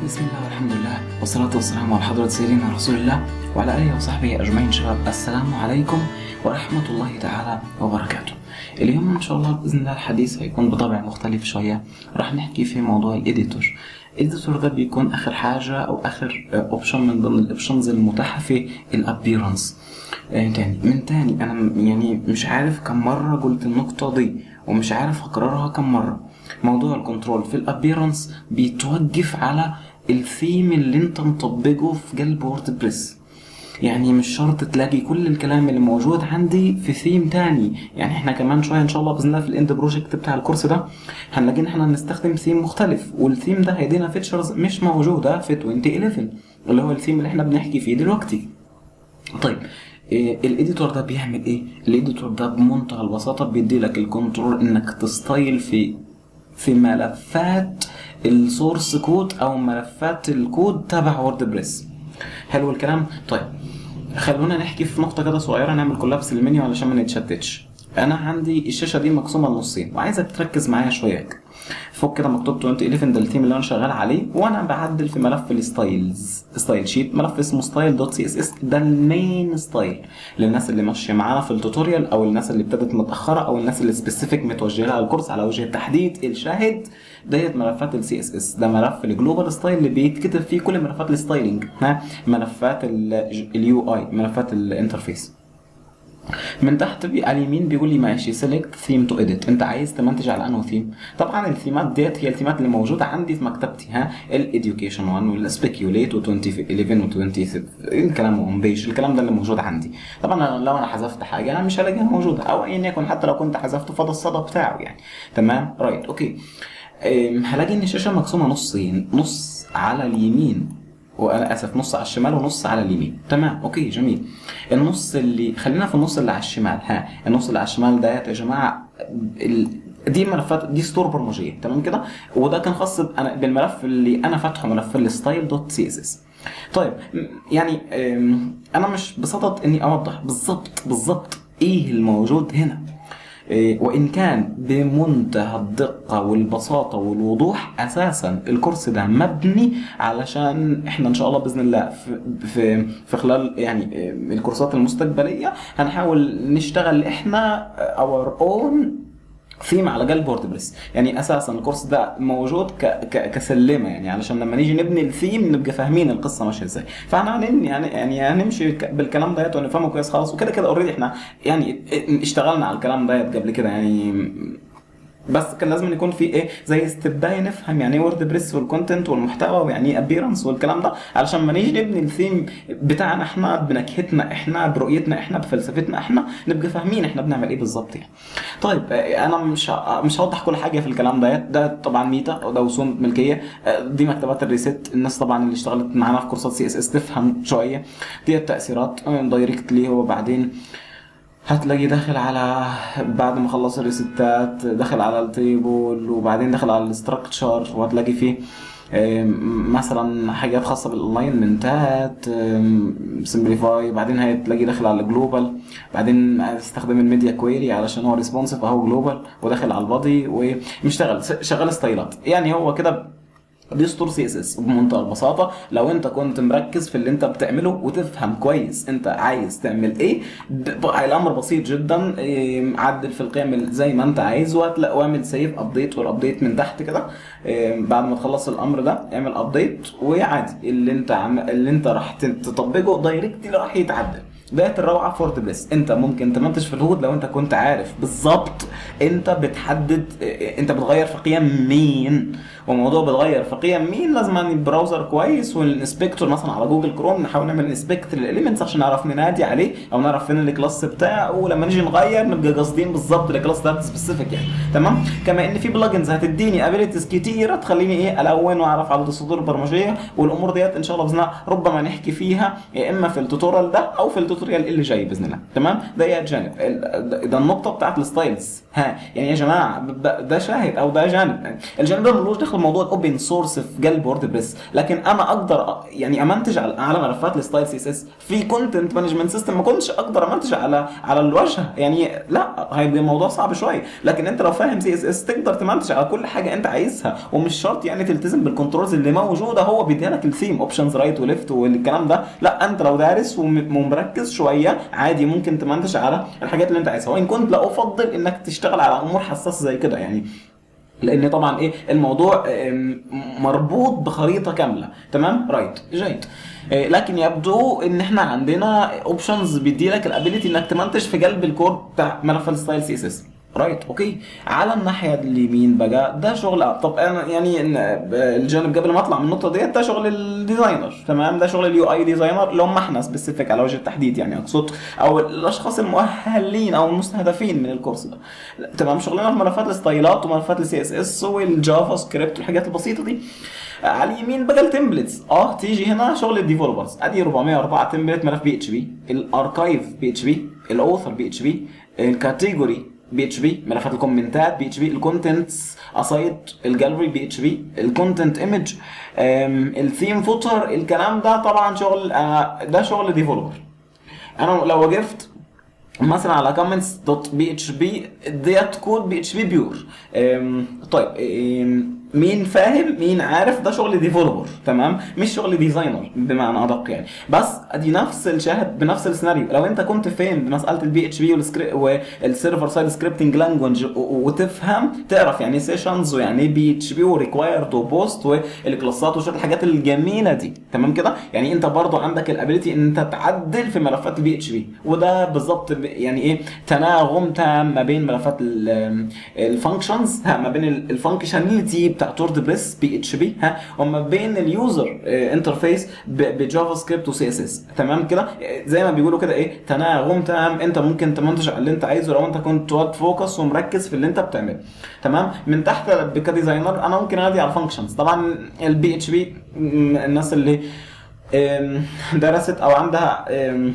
بسم الله والحمد لله والصلاة والسلام على حضرة سيدنا رسول الله وعلى آله وصحبه أجمعين. شباب السلام عليكم ورحمة الله تعالى وبركاته. اليوم إن شاء الله بإذن الله الحديث هيكون بطبع مختلف شوية. راح نحكي في موضوع الإديتور. الإديتور ده بيكون آخر حاجة أو آخر أوبشن من ضمن الأوبشنز المتاحة في الأبيرنس. تاني أنا يعني مش عارف كم مرة قلت النقطة دي ومش عارف أكررها كم مرة. موضوع الكنترول في الأبيرنس بيتوقف على الثيم اللي انت مطبقه في قلب ووردبريس. يعني مش شرط تلاقي كل الكلام اللي موجود عندي في ثيم تاني. يعني احنا كمان شويه ان شاء الله باذن الله في الاند بروجكت بتاع الكورس ده هنلاقي ان احنا هنستخدم ثيم مختلف، والثيم ده هيدينا فيتشرز مش موجوده في 2011 اللي هو الثيم اللي احنا بنحكي فيه دلوقتي. طيب الاديتور ده بيعمل ايه؟ الاديتور ده بمنتهى البساطه بيدي لك الكنترول انك تستايل في ملفات السورس كود او ملفات الكود تبع ووردبريس. حلو الكلام. طيب خلونا نحكي في نقطه كده صغيره، نعمل كولابس للمنيو علشان ما نتشتتش. انا عندي الشاشه دي مقسومه لنصين وعايزك تركز معايا شويه. فوق كده مكتوب 2011 ده الثيم اللي انا شغال عليه، وانا بعدل في ملف الستايلز ستايل شيت، ملف اسمه style.css. ده المين ستايل للناس اللي ماشيه معانا في التوتوريال او الناس اللي ابتدت متاخره او الناس اللي سبيسيفيك متوجه لها الكورس على وجه التحديد. الشاهد ديت ملفات السي اس اس، ده ملف الجلوبال ستايل اللي بيتكتب فيه كل ملفات الستايلنج، ملفات اليو اي، ملفات الانترفيس. من تحت على اليمين بيقول لي ماشي سيلكت ثيم تو اديت، انت عايز تمنتج على انه ثيم. طبعا الثيمات ديت هي الثيمات اللي موجوده عندي في مكتبتي، الاديوكيشن 1 والسبيكيوليت و2011 و27 الكلام اون بيج، الكلام ده اللي موجود عندي. طبعا لو انا حذفت حاجه انا مش هلاقيها موجوده، او ايا يكن حتى لو كنت حذفته فده الصدى بتاعه يعني. تمام رايت اوكي. هلاقي ان الشاشه مقسومه نصين، نص على اليمين وانا اسف نص على الشمال ونص على اليمين. تمام اوكي جميل. النص اللي خلينا في النص اللي على الشمال. النص اللي على الشمال ده يا جماعه دي ملفات، دي ستور برمجيه تمام كده، وده كان خاص بالملف اللي انا فاتحه، ملف الستايل دوت سي اس اس. طيب يعني انا مش بصدد اني اوضح بالظبط ايه الموجود هنا، وإن كان بمنتهى الدقة والبساطة والوضوح. أساسا الكورس ده مبني علشان إحنا إن شاء الله بإذن الله في خلال يعني الكورسات المستقبلية هنحاول نشتغل إحنا our own ثيم على قلب ووردبريس. يعني اساسا الكورس ده موجود كسلمه، يعني علشان لما نيجي نبني الثيم نبقى فاهمين القصه ماشيه ازاي. فاحنا يعني هنمشي بالكلام ده ونفهمه كويس خالص، وكده كده اوريدي احنا يعني اشتغلنا على الكلام ده قبل كده يعني، بس كان لازم يكون في ايه زي استبدايه نفهم يعني ايه ووردبريس والكونتنت والمحتوى ويعني ايه ابيرنس والكلام ده، علشان ما نيجي نبني الثيم بتاعنا احنا بنكهتنا احنا برؤيتنا احنا بفلسفتنا احنا نبقى فاهمين احنا بنعمل ايه بالظبط يعني. طيب انا مش هوضح كل حاجه في الكلام ده طبعا ميتا وده وسوم ملكيه، دي مكتبات الريست. الناس طبعا اللي اشتغلت معانا في كورسات سي اس اس تفهم شويه دي التاثيرات دايركتلي. وبعدين هتلاقي داخل على بعد ما خلص الريستات داخل على التيبل، وبعدين داخل على الاستراكشر، وهتلاقي فيه مثلا حاجات خاصه بالاونلاين منتات سمبليفاي. بعدين هتلاقي داخل على الجلوبال، بعدين استخدم الميديا كويري علشان هو ريسبونسيف اهو جلوبال، وداخل على البادي ومشتغل شغال ستايلات. يعني هو كده دي ستور سي اس اس بمنتهى البساطه. لو انت كنت مركز في اللي انت بتعمله وتفهم كويس انت عايز تعمل ايه، الامر بسيط جدا. عدل في القيم زي ما انت عايز وهتلاقي، واعمل سيف ابديت والابديت من تحت كده. بعد ما تخلص الامر ده اعمل ابديت وعادي اللي انت راح تطبقه دايركتلي راح يتعدل. بقت الروعه في ووردبريس. انت ممكن تمنتج في الهود لو انت كنت عارف بالظبط انت بتحدد انت بتغير في قيم مين، وموضوع بتغير في قيم مين لازم البراوزر كويس والانسبكتور مثلا على جوجل كروم نحاول نعمل انسبكت للاليمنتس عشان نعرف ننادي عليه او نعرف فين الكلاس بتاعه، ولما نيجي نغير نبقى قاصدين بالظبط الكلاس ده سبيسيفيك يعني. تمام. كما ان في بلجنز هتديني ابيليتيز كتيره تخليني الون واعرف عدد السطور البرمجيه، والامور ديت ان شاء الله باذن الله ربما نحكي فيها يا اما في التوتوريال ده او في التوتوريال اللي جاي باذن الله. تمام. ده جانب ده النقطه بتاعت الستايلز. ها يعني يا جماعه ده شاهد او ده جانب. يعني الجانب ده ملوش دخل موضوع الاوبن سورس في قلب ووردبريس، لكن انا اقدر يعني امنتج على ملفات الستايل سي اس اس في كونتنت مانجمنت سيستم ما كنتش اقدر امنتج على الواجهه. يعني لا، هيبقى الموضوع صعب شويه. لكن انت لو فاهم سي اس اس تقدر تمنتج على كل حاجه انت عايزها، ومش شرط يعني تلتزم بالكنترولز اللي موجوده. هو بيديها لك الثيم اوبشنز رايت وليفت والكلام ده. لا، انت لو دارس ومركز شويه عادي ممكن تمنتج على الحاجات اللي انت عايزها. وان كنت لا افضل انك تشتغل على امور حساسه زي كده، يعني لان طبعا ايه الموضوع مربوط بخريطه كامله. تمام، رايت، جيد. لكن يبدو ان احنا عندنا اوبشنز بيدي لك الابيليتي انك تمنتج في قلب الكور بتاع ملف الستايل سي اس اس. رايت، اوكي. على الناحيه اليمين بقى ده شغل. طب انا يعني الجانب قبل ما اطلع من النقطه ديت ده شغل الديزاينر. تمام، ده شغل اليو اي ديزاينر اللي هم احنا سبيسيفيك على وجه التحديد، يعني اقصد او الاشخاص المؤهلين او المستهدفين من الكورس ده. تمام، شغلنا في ملفات الستايلات وملفات السي اس اس والجافا سكريبت والحاجات البسيطه دي. على اليمين بقى التمبلتس. تيجي هنا شغل الديفلوبرز. ادي 404 تمبلت ملف بي اتش بي، الاركايف بي اتش بي، الاوثر بي اتش بي، الكاتيجوري بي اتش بي، ملفات الكومنتات بي اتش بي، الكونتنتس اسايد، الجاليري بي اتش بي، الكونتنت ايمج، الثيم فوتر. الكلام ده طبعا شغل ده شغل ديفلوبر. انا لو وقفت مثلا على comments.php ديت كود بي اتش بي بيور. طيب مين فاهم مين عارف ده شغل ديفلوبر. تمام، مش شغل ديزاينر بمعنى ادق يعني. بس ادي نفس الشاهد بنفس السيناريو. لو انت كنت فاهم بمساله البي اتش بي والسيرفر سايد سكريبتنج لانجوج وتفهم تعرف يعني سيشنز ويعني بي اتش بي وريكوايرد وبوست والكلاسات وشويه الحاجات الجميله دي. تمام كده، يعني انت برضو عندك الابيليتي ان انت تعدل في ملفات البي اتش بي. وده بالظبط يعني ايه تناغم تام ما بين ملفات الفانكشنز، ما بين الفانكشناليتي بتاعت ووردبريس بي اتش بي وما بين اليوزر انترفيس بجافا سكريبت وسي اس اس. تمام كده، زي ما بيقولوا كده ايه تناغم تام. انت ممكن تمنتج على اللي انت عايزه لو انت كنت فوكس ومركز في اللي انت بتعمله. تمام، من تحت كديزاينر انا ممكن انادي على الفانكشنز. طبعا البي اتش بي الناس اللي درست او عندها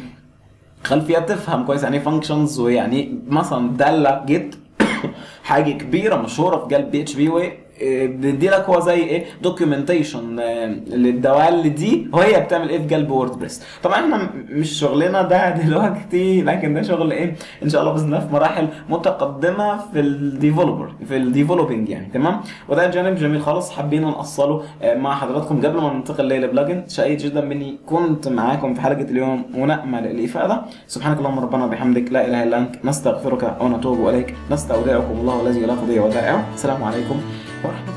خلفيه تفهم كويس يعني ايه فانكشنز، ويعني مثلا داله جيت حاجه كبيره مشهوره في قلب بي اتش بي بيدي لك هو زي ايه دوكيومنتيشن للدوال دي وهي بتعمل ايه في قلب ووردبريس. طبعا احنا مش شغلنا ده دلوقتي، لكن ده شغل ايه ان شاء الله باذن الله في مراحل متقدمه في الديفلوبينج يعني. تمام، وده جانب جميل خالص حابين نوصله مع حضراتكم. قبل ما ننتقل ليلى بلجن، سعيد جدا مني كنت معاكم في حلقه اليوم ونامل الافاده. سبحانك اللهم ربنا وبحمدك لا اله الا انت نستغفرك ونتوب اليك، نستودعكم الله الذي لا تضيع ودائعه. السلام عليكم ورحمة الله.